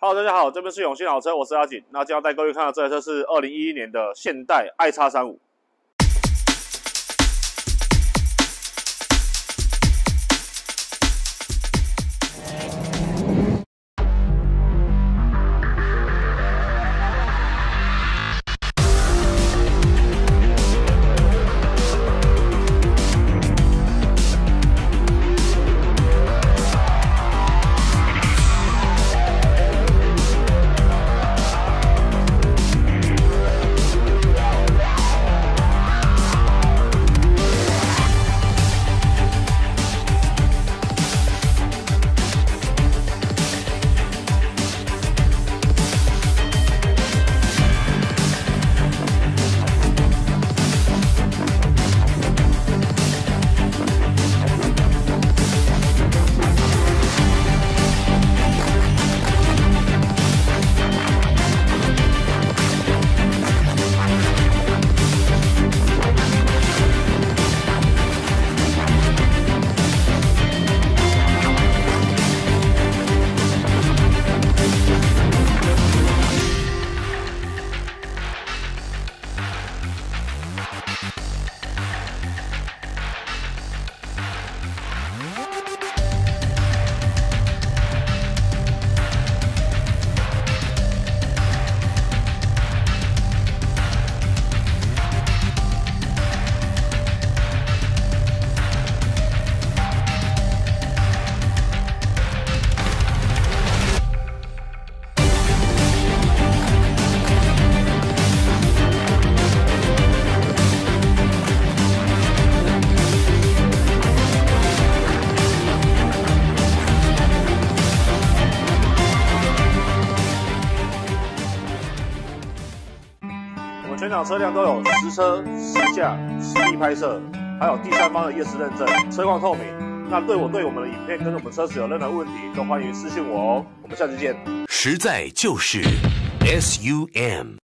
Hello， 大家好，这边是永信好车，我是阿锦。那今天要带各位看到这台车是2011年的现代iX35。全场车辆都有实车、实价、实地拍摄，还有第三方的验视认证，车况透明。那对我们的影片跟我们车子有任何问题，都欢迎私讯我哦。我们下期见。 实在就是 SUM。